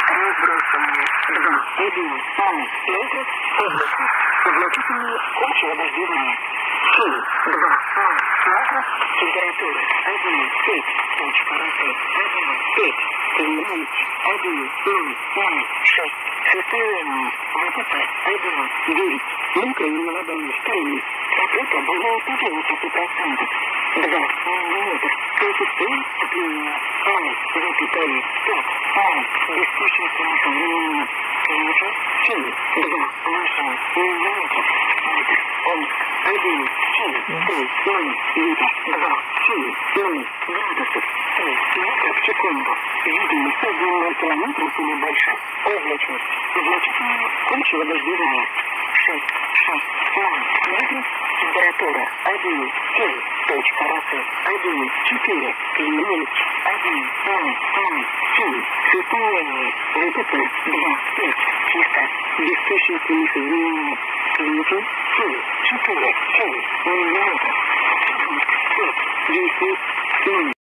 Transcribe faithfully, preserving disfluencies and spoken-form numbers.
Разбросанные. два, один, ноль метров. Облачность. Значительные общего дождевания. семь, два, ноль метров. Температура один, пять. Точка росы один, пять. Климат один, ноль, ноль, шесть. Состояние ВПП один, девять. Мокрый и молодой стороны. Покрыто более пятьдесят процентов. два миллиметра. Коэффициент топления ноль, запятая пять, ноль. Беспечность направления. Ветер семь, два, восемь миллиметров. Ветер он один, семь, три, ноль. Ветер два, семь, ноль градусов. три метра в секунду. Видимость один километров или больше. Облачность. Значительно кончила дождевая. шесть, шесть, ноль метров. Температура один, семь. Точка росы один, четыре. Климат один, ноль, ноль, семь. Состояние ВПП два, пять. Чисто. Беспечность изменения. Ветер семь, четыре, семь миллиметров. пять, десять, ноль.